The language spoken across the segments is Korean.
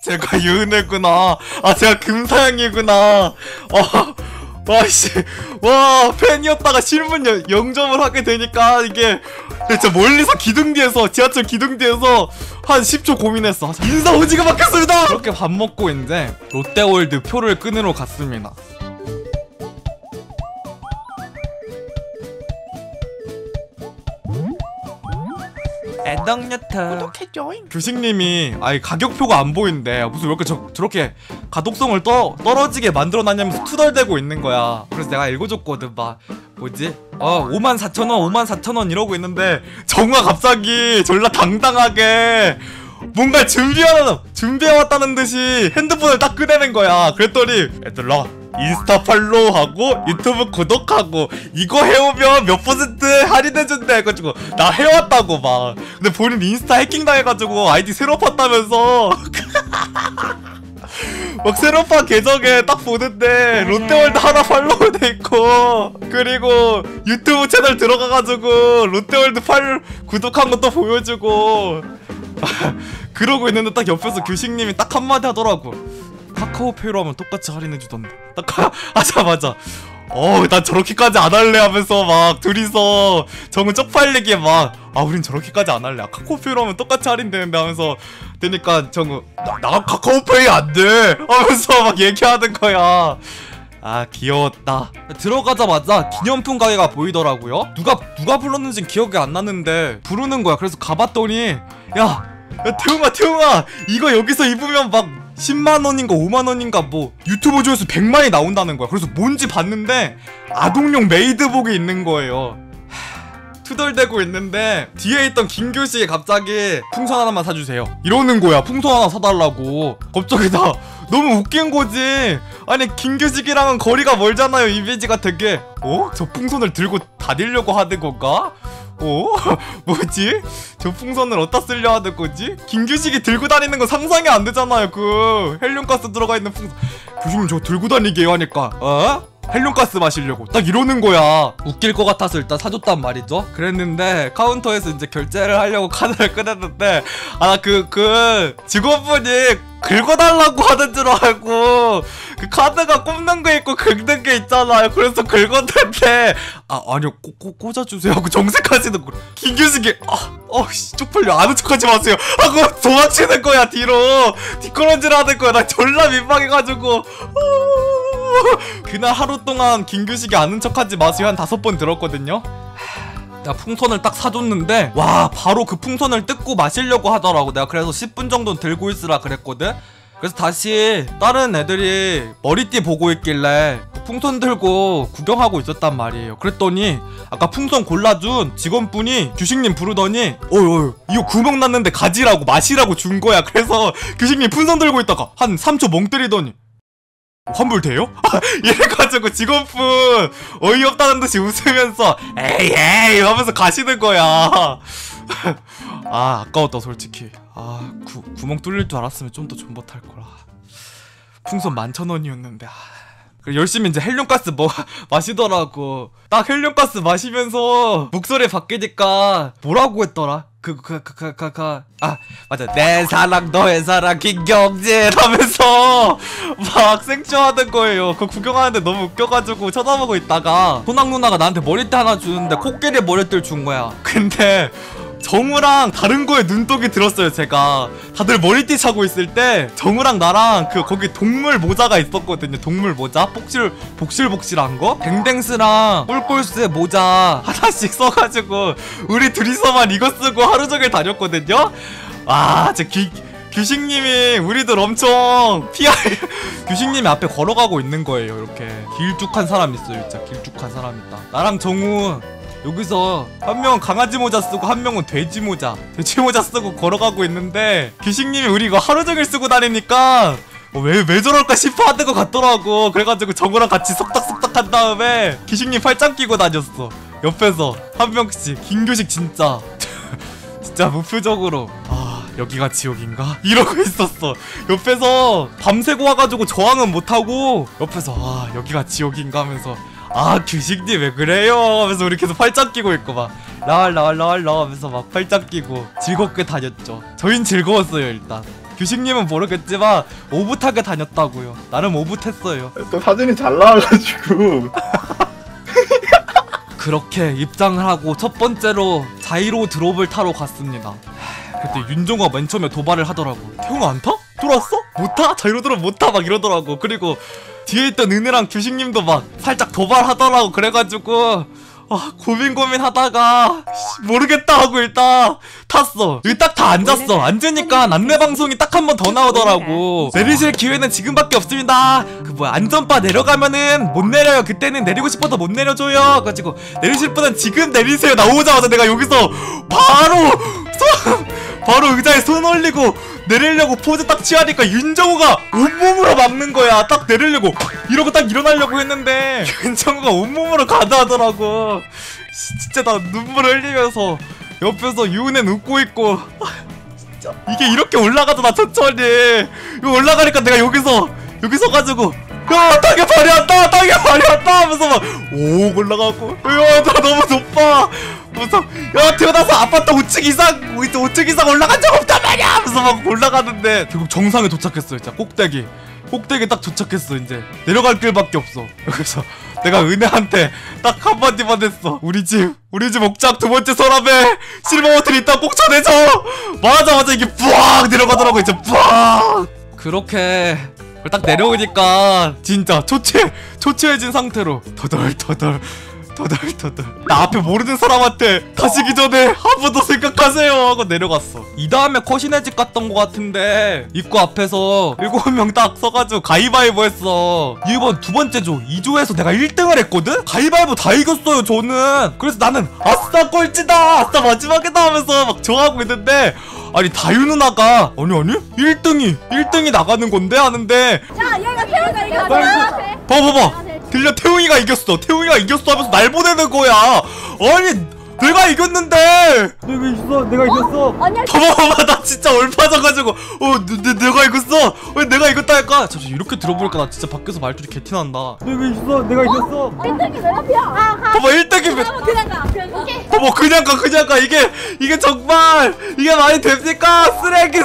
제가 유은혜구나. 아 제가 금사양이구나. 와씨 와 팬이었다가 실문 0점을 하게 되니까 이게 진짜 멀리서 기둥 뒤에서 지하철 기둥 뒤에서 한 10초 고민했어. 인사 오지게 막혔습니다. 그렇게 밥 먹고 이제 롯데월드 표를 끊으러 갔습니다. 애덕녀터 구독해줘잉. 규식님이 아이 가격표가 안 보이는데 무슨 왜 이렇게 저렇게 가독성을 떨어지게 만들어놨냐면서 투덜대고 있는 거야. 그래서 내가 읽어줬거든. 막 뭐지? 54,000원 54,000원 이러고 있는데 정우가 갑자기 졸라 당당하게 뭔가 준비해왔다는 듯이 핸드폰을 딱 꺼내는 거야. 그랬더니 얘들아 인스타 팔로우하고 유튜브 구독하고 이거 해오면 몇 퍼센트 할인해준대 해가지고 나 해왔다고 막. 근데 본인 인스타 해킹당해가지고 아이디 새로 팠다면서 막 새로 판 계정에 딱 보는데 롯데월드 하나 팔로우 돼있고 그리고 유튜브 채널 들어가가지고 롯데월드 구독한 것도 보여주고 그러고 있는데 딱 옆에서 규식님이 딱 한마디 하더라고. 카카오페이로 하면 똑같이 할인해주던데. 딱 하자마자 난 저렇게까지 안 할래 하면서 막 둘이서 정은 쪽팔리게 막 우린 저렇게까지 안 할래. 카카오페이로 하면 똑같이 할인되는데 하면서 되니까 정은 나 카카오페이 안 돼 하면서 막 얘기하는 거야. 귀여웠다. 들어가자마자 기념품 가게가 보이더라고요. 누가 불렀는진 기억이 안 나는데 부르는 거야. 그래서 가봤더니 야 태웅아 이거 여기서 입으면 막 10만원인가 5만원인가 뭐 유튜브 조회수 100만이 나온다는 거야. 그래서 뭔지 봤는데 아동용 메이드복이 있는 거예요. 투덜대고 있는데 뒤에 있던 김규식이 갑자기 풍선 하나만 사주세요 이러는 거야. 풍선 하나 사달라고. 갑자기 나 너무 웃긴 거지. 아니 김규식이랑은 거리가 멀잖아요. 이미지가 되게 저 풍선을 들고 다니려고 하는 건가? 뭐지? 저 풍선을 어디다 쓰려 하는 거지? 김규식이 들고 다니는 거 상상이 안 되잖아요. 그 헬륨가스 들어가 있는 풍선. 규식님 저 들고 다니게요 하니까 헬륨가스 마시려고 딱 이러는 거야. 웃길 것 같아서 일단 사줬단 말이죠. 그랬는데 카운터에서 이제 결제를 하려고 카드를 꺼냈는데 그 직원분이 긁어달라고 하는 줄 알고 그 카드가 꼽는 게 있고 긁는 게 있잖아요. 그래서 긁었는데 아니요 꽂아주세요 하고 정색하시는 거야. 김규식이 쪽팔려 아는 척하지 마세요 하고 도망치는 거야. 뒤로 뒷걸음질 하는 거야. 나 졸라 민망해가지고 그날 하루 동안 김규식이 아는 척하지 마세요 한 5번 들었거든요. 내가 풍선을 딱 사줬는데 와 바로 그 풍선을 뜯고 마시려고 하더라고. 내가 그래서 10분 정도는 들고 있으라 그랬거든. 그래서 다시 다른 애들이 머리띠 보고 있길래 그 풍선 들고 구경하고 있었단 말이에요. 그랬더니 아까 풍선 골라준 직원분이 규식님 부르더니 이거 구멍 났는데 가지라고 마시라고 준 거야. 그래서 규식님 풍선 들고 있다가 한 3초 멍 때리더니 환불돼요? 이래가지고 직원분 어이없다는 듯이 웃으면서 에이 하면서 가시는 거야. 아까웠다 솔직히. 구멍 뚫릴 줄 알았으면 좀 더 존버탈 거라. 풍선 11,000원이었는데 열심히 이제 헬륨가스 마시더라고. 딱 헬륨가스 마시면서 목소리 바뀌니까 뭐라고 했더라? 맞아. 내 사랑 너의 사랑 김경진 하면서 막 생쇼하는 거예요. 그거 구경하는데 너무 웃겨가지고 쳐다보고 있다가 소낭 누나가 나한테 머리띠 하나 주는데 코끼리 머리띠를 준 거야. 근데 정우랑 다른 거에 눈독이 들었어요. 제가 다들 머리띠 차고 있을 때 정우랑 나랑 거기 동물 모자가 있었거든요. 동물 모자 복실복실한 거 댕댕스랑 꿀꿀스의 모자 하나씩 써가지고 우리 둘이서만 이거 쓰고 하루 종일 다녔거든요. 규식님이 우리들 엄청 규식님이 앞에 걸어가고 있는 거예요. 이렇게 길쭉한 사람 있어요. 진짜 길쭉한 사람 있다. 나랑 정우 여기서 한 명은 강아지 모자 쓰고 한 명은 돼지 모자 쓰고 걸어가고 있는데 규식님이 우리 이거 하루 종일 쓰고 다니니까 왜 저럴까 싶어 하는 것 같더라고. 그래가지고 정우랑 같이 속닥속닥 한 다음에 규식님 팔짱 끼고 다녔어. 옆에서 한 명씩. 김규식 진짜 무표정으로 여기가 지옥인가? 이러고 있었어. 옆에서 밤새고 와가지고 저항은 못하고 옆에서 여기가 지옥인가 하면서 규식님 왜 그래요? 하면서 우리 계속 팔짱 끼고 있고 막 라라 하면서 막 팔짱 끼고 즐겁게 다녔죠. 저흰 즐거웠어요 일단. 규식님은 모르겠지만 오붓하게 다녔다고요. 나름 오붓했어요. 또 사진이 잘 나와가지고. 그렇게 입장을 하고 첫 번째로 자이로 드롭을 타러 갔습니다. 그때 윤종호가 맨 처음에 도발을 하더라고. 태웅아 안 타? 들어왔어? 못 타? 자이로 드롭 못 타? 막 이러더라고. 그리고 뒤에 있던 은혜랑 규식님도 막 살짝 도발하더라고. 그래가지고 고민 하다가 모르겠다 하고 일단 탔어. 여기 딱 다 앉았어. 앉으니까 안내방송이 딱 한 번 더 나오더라고. 내리실 기회는 지금밖에 없습니다. 그 뭐야 안전바 내려가면은 못 내려요. 그때는 내리고 싶어도 못 내려줘요. 그래가지고 내리실 분은 지금 내리세요. 나오자마자 내가 여기서 바로 의자에 손 올리고 내리려고 포즈 딱 취하니까 윤정우가 온몸으로 막는 거야. 딱 내리려고 이러고 딱 일어나려고 했는데 윤정우가 온몸으로 가드하더라고. 진짜 나 눈물 흘리면서 옆에서 유은혜는 웃고 있고. 진짜 이게 이렇게 올라가잖아 천천히. 이거 올라가니까 내가 여기서 가지고 야 땅에 발이 왔다 땅에 발이 왔다 하면서 막 오 올라가고 야 나 너무 높아 하면서 야 태어나서 아파트 5층 이상 올라간 적 없단 말이야 하면서 막 올라가는데 결국 정상에 도착했어. 진짜 꼭대기 딱 도착했어. 이제 내려갈 길밖에 없어. 그래서 내가 은혜한테 딱 한마디만 했어. 우리 집 옥장 두 번째 서랍에 실버 버튼 있다 꼭 전해줘. 말하자마자 이게 뿌악 내려가더라고. 이제 뿌악. 그렇게 딱 내려오니까 진짜 초췌해진 상태로 터덜 나 앞에 모르는 사람한테 가시기 전에 한 번 더 생각하세요 하고 내려갔어. 이 다음에 컷신의 집 갔던 것 같은데 입구 앞에서 7명 딱 서가지고 가위바위보 했어. 이번 두 번째 조 2조에서 내가 1등을 했거든? 가위바위보 다 이겼어요 저는. 그래서 나는 아싸 꼴찌다 아싸 마지막이다 하면서 막 좋아하고 있는데 아니 다유 누나가 아니 1등이 나가는 건데 하는데 자 얘가 태우가 이겼어. 봐봐 들려. 태웅이가 이겼어 하면서 날 보내는 거야. 아니 내가 이겼는데 내가 이겼어 아니야. 봐봐 나 진짜 얼빠져가지고 내가 이겼어. 왜 내가 이겼다니까. 잠시 이렇게 들어보니까 나 진짜 밖에서 말투리 개티난다. 내가 이겼어 1등이 내 앞이야. 봐봐 1등이 그냥 가. 봐봐 그냥 가. 이게 정말 이게 말이 됩니까? 쓰레기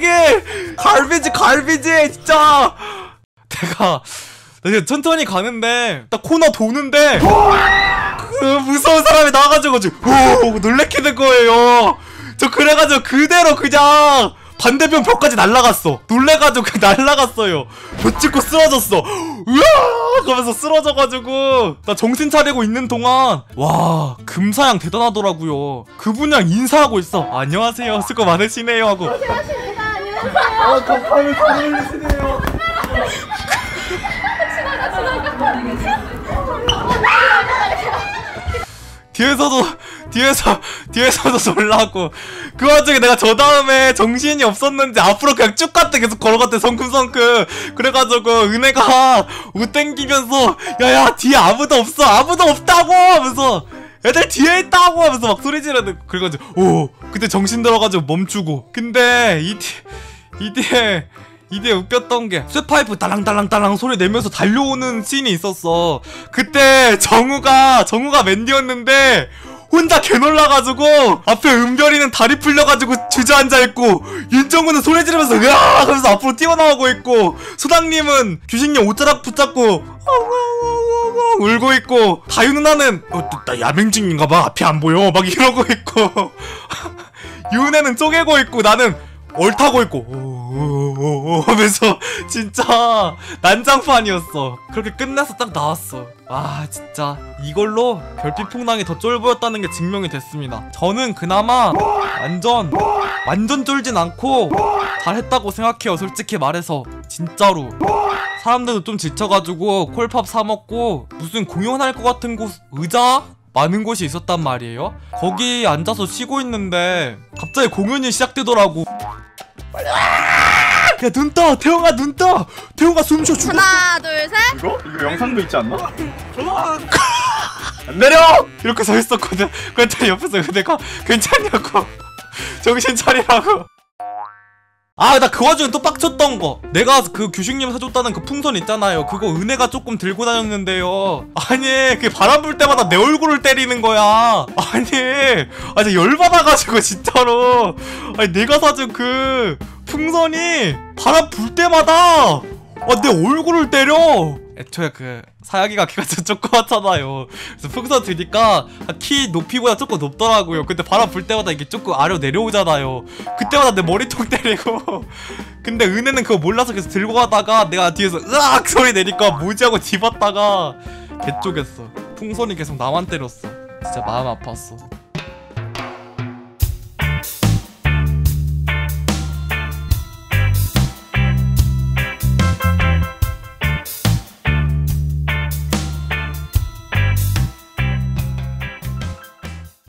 갈비지 진짜. 내가 천천히 가는데 딱 코너 도는데 그 무서운 사람이 나와가지고 놀래키는 거예요. 저 그래가지고 그대로 그냥 반대편 벽까지 날라갔어. 놀래가지고 그냥 날라갔어요. 못 찍고 쓰러졌어. 으아 하면서 쓰러져가지고 나 정신 차리고 있는 동안 와 금사양 대단하더라고요. 그분이랑 인사하고 있어. 안녕하세요 수고 많으시네요 하고 감사합니다. 잘 어울리시네요. 뒤에서도 놀라고. 그 와중에 내가 저 다음에 정신이 없었는지 앞으로 그냥 쭉 갔대. 계속 걸어갔대 성큼성큼. 그래가지고 은혜가 옷 땡기면서 야야 뒤에 아무도 없다고 하면서 애들 뒤에 있다고 하면서 막 소리 지르는. 그래가지고 그때 정신 들어가지고 멈추고. 근데 이 뒤에 웃겼던 게 쇠파이프 딸랑딸랑 소리 내면서 달려오는 씬이 있었어. 그때 정우가 맨디였는데 혼자 개놀라가지고 앞에 은별이는 다리 풀려가지고 주저앉아있고 윤정우는 소리 지르면서 으아 하면서 앞으로 뛰어나오고 있고 소장님은 규식님 옷자락 붙잡고 울고 있고 다유 누나는 나 야맹증인가봐 앞이 안 보여 막 이러고 있고 유은혜는 쪼개고 있고 나는 얼타고 있고 하면서 진짜 난장판이었어. 그렇게 끝나서 딱 나왔어. 아 진짜 이걸로 별빛 풍랑이 더 쫄보였다는 게 증명이 됐습니다. 저는 그나마 완전 쫄진 않고 잘했다고 생각해요. 솔직히 말해서 진짜로. 사람들도 좀 지쳐가지고 콜팝 사먹고 무슨 공연할 것 같은 곳 의자? 많은 곳이 있었단 말이에요. 거기 앉아서 쉬고 있는데 갑자기 공연이 시작되더라고. 야 눈 떠! 태웅아 눈 떠! 태웅아 숨쉬어 죽었어. 하나 둘 셋. 이거 영상도 있지 않나? 안 내려! 이렇게 서 있었거든. 그랬더니 옆에서 내가 괜찮냐고 정신 차리라고. 아 나 그 와중에 또 빡쳤던 거, 내가 그 규식님 사줬다는 그 풍선 있잖아요. 그거 은혜가 조금 들고 다녔는데요. 아니 그게 바람 불 때마다 내 얼굴을 때리는 거야. 아니 진짜 열받아가지고 진짜로. 아니 내가 사준 그 풍선이 바람 불 때마다 내 얼굴을 때려. 애초에 그 사야기가 키가 좀 조그맣잖아요. 그래서 풍선 드니까 키 높이보다 조금 높더라고요. 근데 바람 불 때마다 이게 조금 아래로 내려오잖아요. 그때마다 내 머리통 때리고. 근데 은혜는 그거 몰라서 계속 들고 가다가 내가 뒤에서 으악 소리 내니까 뭐지 하고 집었다가 개쪽였어. 풍선이 계속 나만 때렸어. 진짜 마음 아팠어.